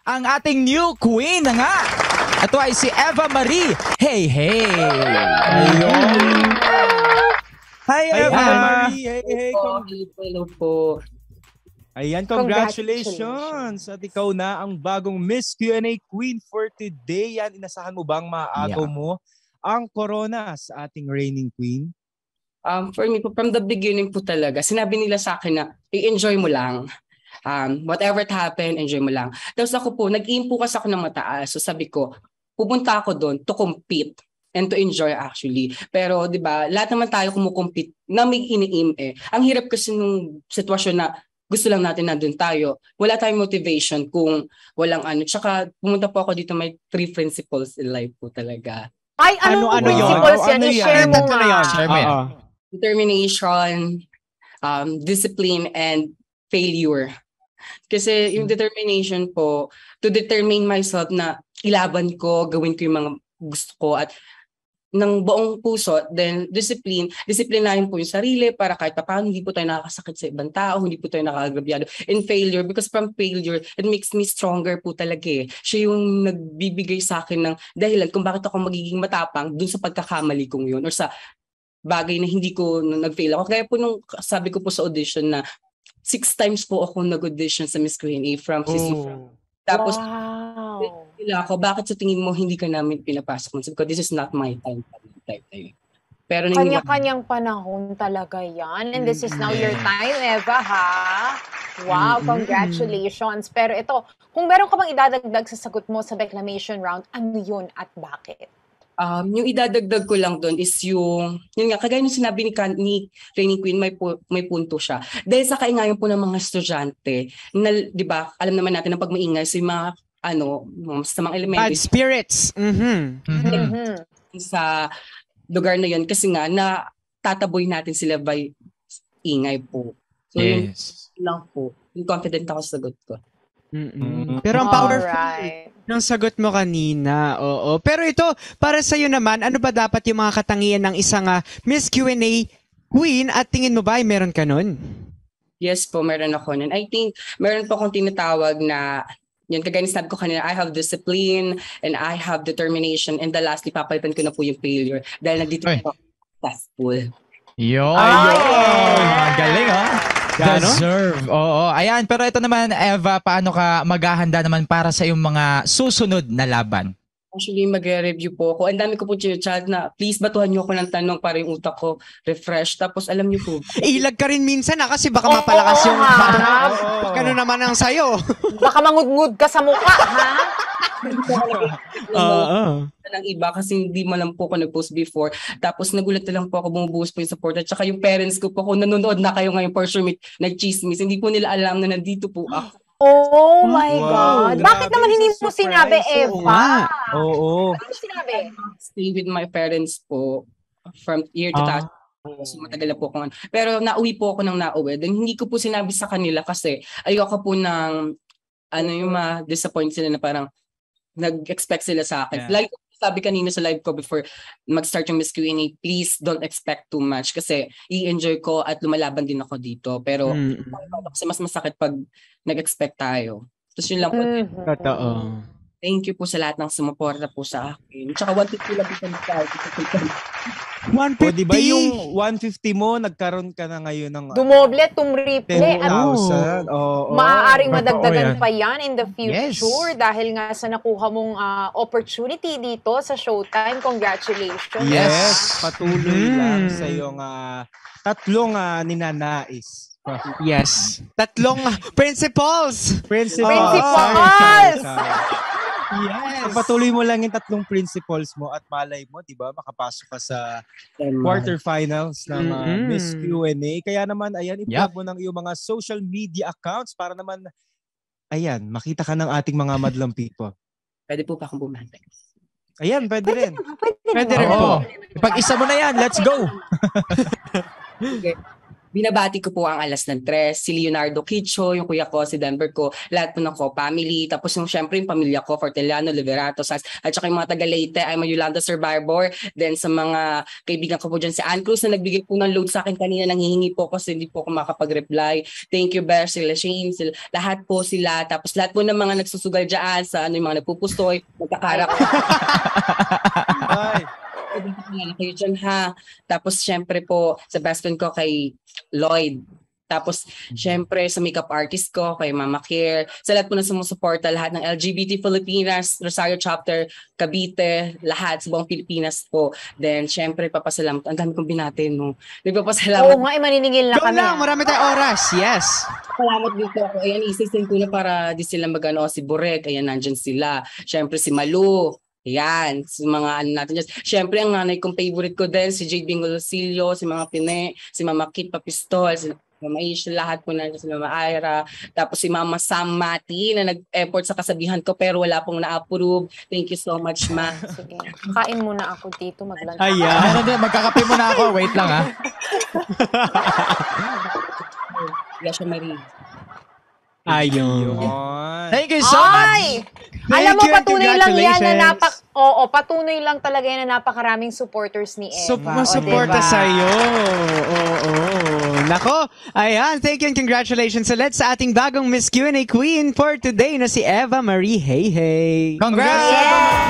ang ating new queen na nga. Ito ay si Eva Marie. Hey, hey! Ayun! Hi, Eva Marie! Hey, hey! Hello po. Ayan, congratulations! At ikaw na ang bagong Miss Q&A Queen for today. Yan, inasahan mo bang maagaw mo ang corona sa ating reigning queen? For me po, from the beginning po talaga, sinabi nila sa akin na i-enjoy mo lang. Whatever happen, enjoy mo lang. Tapos ako po, nag-aim po kasi ako ng mataas. So sabi ko, pupunta ako doon to compete and to enjoy actually. Pero 'di ba, lahat naman tayo kumukompete na may ini-aim eh. Ang hirap kasi nung sitwasyon na gusto lang natin nandun tayo. Wala tayong motivation kung walang ano. Tsaka pumunta po ako dito, may 3 principles in life po talaga. Ay, ano principles yan? I-share mo nga. Share mo yan. Determination, discipline, and failure. Kasi yung determination po, to determine myself na ilaban ko, gawin ko yung mga gusto ko at ng buong puso, then disiplinahin po yung sarili para kahit paano hindi po tayo nakakasakit sa ibang tao, hindi po tayo nakakagrabyado. And failure, because from failure, it makes me stronger po talaga eh. Siya yung nagbibigay sa akin ng dahilan kung bakit ako magiging matapang dun sa pagkakamali kong yun or sa bagay na hindi ko nag-fail ako. Kaya po nung sabi ko po sa audition na 6 times po ako nag-audition sa Miss Q&A from season. Tapos, ako, bakit sa tingin mo hindi ka namin pinapasok? Sabi ko, this is not my time. Pero kanya-kanyang panahon talaga yan. And this is now your time, Eva, ha? Wow, congratulations. Pero ito, kung meron ka bang idadagdag sa sagot mo sa declamation round, ano yun at bakit? Yung idadagdag ko lang doon is yun nga, kagaya ng sinabi ni Reigning Queen, may punto siya. Dahil sa kaingayan po ng mga estudyante, na, di ba, alam naman natin na pag maingay, so yung mga sa mga elementary. Bad spirits. Sa lugar na yun kasi nga na tataboy natin sila by ingay po. So yun lang po. Yung confident ako sa sagot ko. Pero ang powerful ng sagot mo kanina. Oo. Pero ito, para sa'yo naman, ano ba dapat yung mga katangian ng isang Miss Q&A Queen at tingin mo ba ay meron ka nun? Yes po, meron ako nun. I think meron po akong tinatawag na yun, kagaya sabi ko kanina, I have discipline and I have determination and the lastly, papalitan ko na po yung failure dahil nandito ako successful. Yun! Galing, Deserve. Oo. Ayan, pero ito naman, Eva, paano ka maghahanda naman para sa iyong mga susunod na laban? Actually, mag-review po ako. Ang dami ko po chat na please batuhan niyo ako ng tanong para yung utak ko refresh. Tapos alam niyo po. Ilag ka rin minsan kasi baka mapalakas yung ano naman ang sayo. Baka mangudngud ka sa mukha, ha? Ng iba kasi hindi mo lang po ako nag-post before. Tapos nagulat na lang po ako, bumubuhos po yung support. At saka yung parents ko po, kung nanonood na kayo ngayon for sure, nag-chismis. Hindi po nila alam na nandito po ako. Oh my God. Bakit naman hindi mo sinabi, Eva? Oo. Bakit sinabi? Stay with my parents po from year to task. So matagal na po ako. Pero nauwi po ako ng nauwi. Then hindi ko po sinabi sa kanila kasi ayoko po ng yung ma-disappoint sila na parang nag-expect sila sa akin. Like sabi kanina sa live ko before mag-start yung Miss Q&A, please don't expect too much kasi i-enjoy ko at lumalaban din ako dito. Pero kasi mas masakit pag nag-expect tayo. Tapos yun lang po. Totoo. Thank you po sa lahat ng sumuporta po sa akin. Tsaka 150 lang po sa 150? O, diba yung 150 mo, nagkaroon ka na ngayon ng dumoble, tumriple. 10,000. Maaaring madagdagan pa yan in the Yes. future dahil nga sa nakuha mong opportunity dito sa Showtime. Congratulations. Yes. Patuloy lang sa iyong tatlong ninanais. Yes. Tatlong principles. Principles! Yes. Patuloy mo lang yung tatlong principles mo at malay mo, di ba, makapasok ka sa quarterfinals ng Miss Q&A. Kaya naman, ayan, i-plug mo ng iyong mga social media accounts para naman, ayan, makita ka ng ating mga madlang people. Pwede po pa akong bumantay. Ayan, pwede rin. Pwede rin po. Pag isa mo na yan, let's go! Okay. Binabati ko po ang Alas ng Tres, si Leonardo Kicho, yung kuya ko, si Denver ko, lahat po ng ko family, tapos yung syempre yung pamilya ko, Forteliano, Liberato, Sans, at saka yung mga taga Leyte, I'm a Yolanda Survivor, then sa mga kaibigan ko po dyan, si Ann Cruz na nagbigay po ng load sa akin kanina, nanghihingi po kasi hindi po ako makapag-reply. Thank you, Bear, sila Shane, lahat po sila, tapos lahat po ng mga nagsusugal dyan sa yung mga nagpupustoy, magkakarak. Ay. Kayo dyan ha. Tapos syempre po sa best friend ko kay Lloyd. Tapos syempre sa makeup artist ko kay Mama Care. Sa lahat po na sumusuporta, lahat ng LGBT Filipinas, Rosario Chapter, Cavite, lahat sa buong Pilipinas po. Then syempre papasalamat. Ang dami kong binati no. Nagpapasalamat. Oo nga, maniningil na Go kami. lang, marami tayong oras. Yes. Salamat dito ako. Ayan, isisin ko na para di sila magano si Burek. Ayan, nandyan sila. Syempre si Malu. Ayan, si mga ano natin dyan. Siyempre, ang nanay kong favorite ko din, si Jade Bingolosilio, si Mama Pine, si Mama Kit Papistol, si Mama Isha, lahat po na si Mama Ira. Tapos si Mama Sam Mati na nag-effort sa kasabihan ko pero wala pong na-approve. Thank you so much, Ma. Sige, kain muna ako dito, mag-lunch. Ayan. Magkakape muna ako. Wait lang ha. Yasha Marie. Ayun. Thank you so much. Ay! Alam mo, you and patunay lang yan na congratulations. patunay lang talaga yan na napakaraming supporters ni Eva. Masuporta diba? sa'yo. Oo. Nako, ayan. Thank you and congratulations ulit sa ating bagong Miss Q&A Queen for today na si Eva Marie Hey Hey. Congrats! Yes!